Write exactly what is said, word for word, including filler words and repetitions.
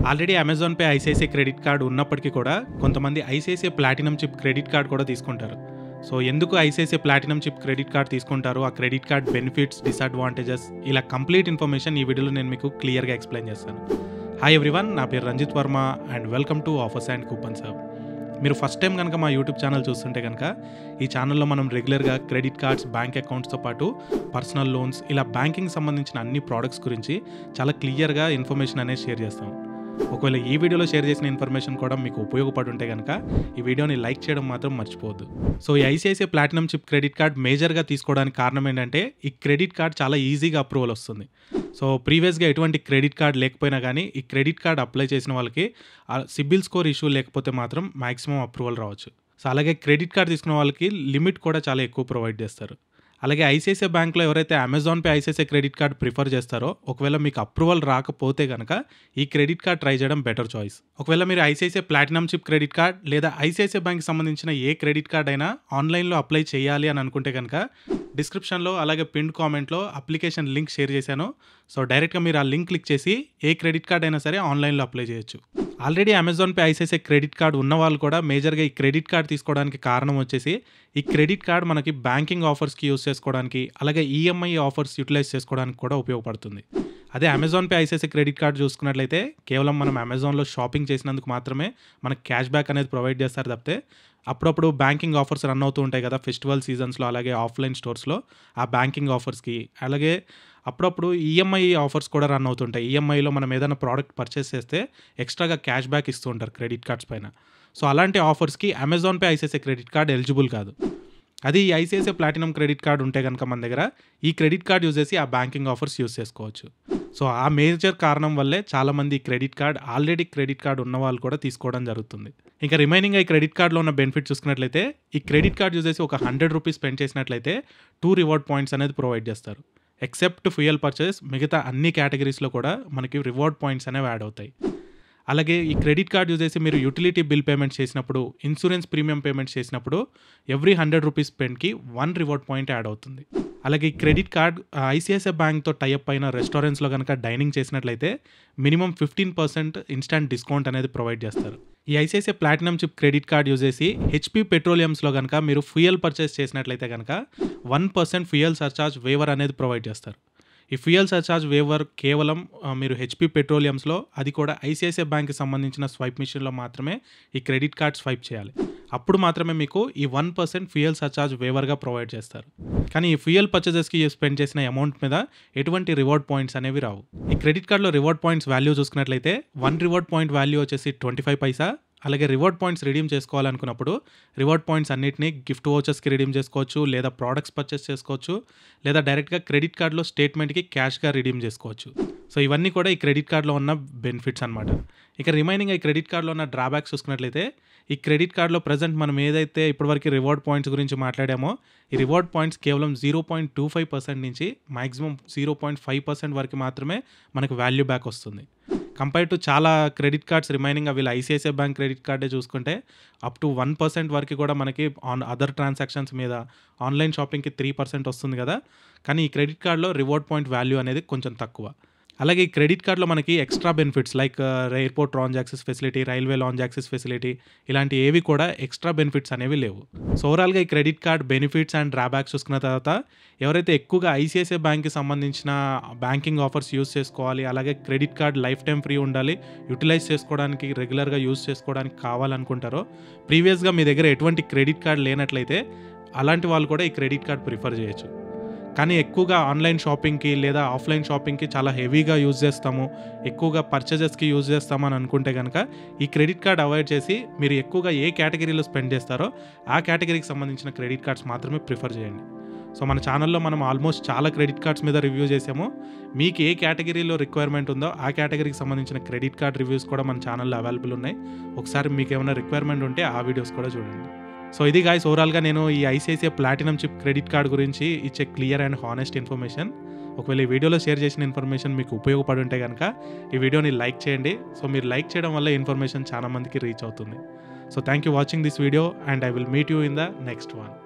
Already Amazon Pay ICICI credit card ఉన్నప్పటికీ కూడా కొంతమంది ICICI platinum chip credit card కూడా తీసుకుంటారు. సో ఎందుకు ICICI platinum chip credit card తీసుకుంటారు, ఆ క్రెడిట్ కార్డ్ బెనిఫిట్స్, డిసడ్వాంటేజెస్, ఇలా కంప్లీట్ ఇన్ఫర్మేషన్ ఈ వీడియోలో నేను మీకు క్లియర్గా ఎక్స్ప్లెయిన్ చేస్తాను. హాయ్ ఎవ్రీవన్, నా పేరు Ranjith Varma and welcome to offers and coupons hub. మీరు ఫస్ట్ టైం కనుక మా యూట్యూబ్ ఛానల్ చూస్తుంటే కనుక ఈ ఛానల్లో మనం రెగ్యులర్గా క్రెడిట్ కార్డ్స్, బ్యాంక్ అకౌంట్స్తో పాటు పర్సనల్ లోన్స్, ఇలా బ్యాంకింగ్ సంబంధించిన అన్ని ప్రోడక్ట్స్ గురించి చాలా క్లియర్గా ఇన్ఫర్మేషన్ అనేది షేర్ చేస్తాం. ఒకవేళ ఈ వీడియోలో షేర్ చేసిన ఇన్ఫర్మేషన్ కూడా మీకు ఉపయోగపడి ఉంటే కనుక ఈ వీడియోని లైక్ చేయడం మాత్రం మర్చిపోవద్దు. సో ఈ ICICI platinum chip credit card మేజర్గా తీసుకోవడానికి కారణం ఏంటంటే ఈ క్రెడిట్ కార్డ్ చాలా ఈజీగా అప్రూవల్ వస్తుంది. సో ప్రీవియస్గా ఎటువంటి క్రెడిట్ కార్డ్ లేకపోయినా కానీ ఈ క్రెడిట్ కార్డ్ అప్లై చేసిన వాళ్ళకి సిబిల్ స్కోర్ ఇష్యూ లేకపోతే మాత్రం మ్యాక్సిమం అప్రూవల్ రావచ్చు. సో అలాగే క్రెడిట్ కార్డ్ తీసుకున్న వాళ్ళకి లిమిట్ కూడా చాలా ఎక్కువ ప్రొవైడ్ చేస్తారు. అలాగే ఐసిఐసిఐ బ్యాంక్లో ఎవరైతే Amazon Pay ICICI credit card prefer చేస్తారో ఒకవేళ మీకు అప్రూవల్ రాకపోతే కనుక ఈ క్రెడిట్ కార్డ్ ట్రై చేయడం బెటర్ చాయిస్. ఒకవేళ మీరు ICICI platinum chip credit card లేదా ఐసిఐసిఐ బ్యాంక్ సంబంధించిన ఏ క్రెడిట్ కార్డ్ అయినా ఆన్లైన్లో అప్లై చేయాలి అని అనుకుంటే కనుక డిస్క్రిప్షన్లో అలాగే పిన్ కామెంట్లో అప్లికేషన్ లింక్ షేర్ చేశాను. సో డైరెక్ట్గా మీరు ఆ లింక్ క్లిక్ చేసి ఏ క్రెడిట్ కార్డ్ అయినా సరే ఆన్లైన్లో అప్లై చేయొచ్చు. Already Amazon Pay ICICI credit card ఉన్న వాళ్ళు కూడా మేజర్గా ఈ క్రెడిట్ కార్డ్ తీసుకోవడానికి కారణం వచ్చేసి ఈ క్రెడిట్ కార్డ్ మనకి బ్యాంకింగ్ ఆఫర్స్కి యూస్ చేసుకోవడానికి, అలాగే ఈఎంఐ ఆఫర్స్ యూటిలైజ్ చేసుకోవడానికి కూడా ఉపయోగపడుతుంది. అదే Amazon Pay ICICI credit card చూసుకున్నట్లయితే కేవలం మనం అమెజాన్లో షాపింగ్ చేసినందుకు మాత్రమే మనకి క్యాష్ బ్యాక్ అనేది ప్రొవైడ్ చేస్తారు తప్పితే అప్పుడప్పుడు బ్యాంకింగ్ ఆఫర్స్ రన్ అవుతూ ఉంటాయి కదా ఫెస్టివల్ సీజన్స్లో, అలాగే ఆఫ్లైన్ స్టోర్స్లో ఆ బ్యాంకింగ్ ఆఫర్స్కి, అలాగే అప్పుడప్పుడు ఈఎంఐ ఆఫర్స్ కూడా రన్ అవుతుంటాయి. ఈఎంఐలో మనం ఏదైనా ప్రోడక్ట్ పర్చేస్ చేస్తే ఎక్స్ట్రాగా క్యాష్ బ్యాక్ ఇస్తూ ఉంటారు క్రెడిట్ కార్డ్స్ పైన. సో అలాంటి ఆఫర్స్కి Amazon Pay ICICI credit card eligible కాదు. అది ఈ ఐసిఐసిఐ ప్లాటినం క్రెడిట్ కార్డ్ ఉంటే కనుక మన దగ్గర ఈ క్రెడిట్ కార్డ్ యూజ్ చేసి ఆ బ్యాంకింగ్ ఆఫర్స్ యూజ్ చేసుకోవచ్చు. సో ఆ మేజర్ కారణం వల్లే చాలామంది credit card already credit card ఉన్న వాళ్ళు కూడా తీసుకోవడం జరుగుతుంది. ఇంకా రిమైనింగ్ ఈ క్రెడిట్ కార్డ్లో ఉన్న బెనిఫిట్ చూసుకున్నట్లయితే ఈ క్రెడిట్ కార్డ్ యూజ్ చేసి ఒక హండ్రెడ్ రూపీస్ స్పెండ్ చేసినట్లయితే టూ రివార్డ్ పాయింట్స్ అనేది ప్రొవైడ్ చేస్తారు. ఎక్సెప్ట్ ఫ్యూయల్ పర్చేస్, మిగతా అన్ని కేటగిరీస్లో కూడా మనకి రివార్డ్ పాయింట్స్ అనేవి యాడ్ అవుతాయి. అలాగే ఈ క్రెడిట్ కార్డ్ యూజ్ చేసి మీరు యూటిలిటీ బిల్ పేమెంట్స్ చేసినప్పుడు, ఇన్సూరెన్స్ ప్రీమియం పేమెంట్స్ చేసినప్పుడు ఎవ్రీ హండ్రెడ్ రూపీస్ స్పెండ్కి వన్ రివార్డ్ పాయింట్ యాడ్ అవుతుంది. అలాగే ఈ క్రెడిట్ కార్డ్ ఐసిఐసిఐ బ్యాంక్తో టైఅప్ అయిన రెస్టారెంట్స్లో కనుక డైనింగ్ చేసినట్లయితే minimum fifteen percent instant discount అనేది ప్రొవైడ్ చేస్తారు. ఈ ICICI platinum chip credit card use చేసి హెచ్పి పెట్రోలియంస్లో కనుక మీరు ఫ్యూయల్ పర్చేస్ చేసినట్లయితే కనుక one percent fuel surcharge waiver అనేది ప్రొవైడ్ చేస్తారు. ఈ ఫ్యూయల్ సర్చార్జ్ వేవర్ కేవలం మీరు హెచ్పి పెట్రోలియంస్లో, అది కూడా ఐసిఐసిఐ బ్యాంక్కి సంబంధించిన స్వైప్ మిషన్లో మాత్రమే ఈ క్రెడిట్ కార్డ్ స్వైప్ చేయాలి. అప్పుడు మాత్రమే మీకు ఈ వన్ పర్సెంట్ ఫ్యూయల్ సర్చార్జ్ వేవర్గా ప్రొవైడ్ చేస్తారు. కానీ ఈ ఫ్యూయల్ పర్చేజెస్కి స్పెండ్ చేసిన అమౌంట్ మీద ఎటువంటి రివార్డ్ పాయింట్స్ అనేవి రావు. ఈ క్రెడిట్ కార్డ్లో రివార్డ్ పాయింట్స్ వాల్యూ చూసుకున్నట్లయితే వన్ రివార్డ్ పాయింట్ వాల్యూ వచ్చేసి ట్వంటీ ఫైవ్ పైసా. అలాగే రివార్డ్ పాయింట్స్ రిడీమ్ చేసుకోవాలనుకున్నప్పుడు రివార్డ్ పాయింట్స్ అన్నిటిని గిఫ్ట్ వోచర్స్కి రిడీమ్ చేసుకోవచ్చు, లేదా ప్రోడక్ట్స్ పర్చేస్ చేసుకోవచ్చు, లేదా డైరెక్ట్గా క్రెడిట్ కార్డులో స్టేట్మెంట్కి క్యాష్గా రిడీమ్ చేసుకోవచ్చు. సో ఇవన్నీ కూడా ఈ క్రెడిట్ కార్డులో ఉన్న బెనిఫిట్స్ అనమాట. ఇక రిమైనింగ్ ఈ క్రెడిట్ కార్డులో ఉన్న డ్రాబ్యాక్స్ చూసుకున్నట్లయితే ఈ క్రెడిట్ కార్డులో ప్రజెంట్ మనం ఏదైతే ఇప్పటివరకు రివార్డ్ పాయింట్స్ గురించి మాట్లాడామో ఈ రివార్డ్ పాయింట్స్ కేవలం zero point two five percent నుంచి maximum zero point five percent వరకు మాత్రమే మనకు వాల్యూ బ్యాక్ వస్తుంది. కంపేర్ టు చాలా క్రెడిట్ కార్డ్స్ రిమైనింగ్ అవి ఐసిఐసిఐ బ్యాంక్ క్రెడిట్ కార్డే చూసుకుంటే అప్ టు వన్ పర్సెంట్ వరకు కూడా మనకి ఆన్ అదర్ ట్రాన్సాక్షన్స్ మీద ఆన్లైన్ షాపింగ్కి త్రీ పర్సెంట్ వస్తుంది కదా. కానీ ఈ క్రెడిట్ కార్డ్లో రివార్డ్ పాయింట్ వాల్యూ అనేది కొంచెం తక్కువ. అలాగే ఈ క్రెడిట్ కార్డ్లో మనకి extra benefits like airport lounge access facility, railway lounge access facility, ఇలాంటి ఏవి కూడా ఎక్స్ట్రా బెనిఫిట్స్ అనేవి లేవు. సో ఓవరాల్గా ఈ credit card benefits and drawbacks చూసుకున్న తర్వాత ఎవరైతే ఎక్కువగా ఐసిఐసిఐ బ్యాంక్కి సంబంధించిన బ్యాంకింగ్ ఆఫర్స్ యూస్ చేసుకోవాలి, అలాగే credit card lifetime free ఉండాలి, యూటిలైజ్ చేసుకోవడానికి రెగ్యులర్గా యూస్ చేసుకోవడానికి కావాలనుకుంటారో, ప్రీవియస్గా మీ దగ్గర ఎటువంటి క్రెడిట్ కార్డ్ లేనట్లయితే అలాంటి వాళ్ళు కూడా ఈ క్రెడిట్ కార్డ్ ప్రిఫర్ చేయొచ్చు. కానీ ఎక్కువగా ఆన్లైన్ షాపింగ్కి లేదా ఆఫ్లైన్ షాపింగ్కి చాలా హెవీగా యూజ్ చేస్తాము, ఎక్కువగా పర్చేజెస్కి యూజ్ చేస్తామని అనుకుంటే కనుక ఈ క్రెడిట్ కార్డ్ అవాయిడ్ చేసి మీరు ఎక్కువగా ఏ కేటగిరీలో స్పెండ్ చేస్తారో ఆ కేటగిరీకి సంబంధించిన క్రెడిట్ కార్డ్స్ మాత్రమే ప్రిఫర్ చేయండి. సో మన ఛానల్లో మనం ఆల్మోస్ట్ చాలా క్రెడిట్ కార్డ్స్ మీద రివ్యూ చేసాము. మీకు ఏ కేటగిరీలో రిక్వైర్మెంట్ ఉందో ఆ కేటగిరీకి సంబంధించిన క్రెడిట్ కార్డ్ రివ్యూస్ కూడా మన ఛానల్లో అవైలబుల్ ఉన్నాయి. ఒకసారి మీకు ఏమైనా రిక్వైర్మెంట్ ఉంటే ఆ వీడియోస్ కూడా చూడండి. సో ఇది గాయ్స్ ఓవరాల్గా నేను ఈ ICICI platinum chip credit card గురించి ఇచ్చే క్లియర్ అండ్ హానెస్ట్ ఇన్ఫర్మేషన్. ఒకవేళ ఈ వీడియోలో షేర్ చేసిన ఇన్ఫర్మేషన్ మీకు ఉపయోగపడి ఉంటే కనుక ఈ వీడియోని లైక్ చేయండి. సో మీరు లైక్ చేయడం వల్ల ఇన్ఫర్మేషన్ చాలా మందికి రీచ్ అవుతుంది. So thank you watching this video and I will meet you in the next one.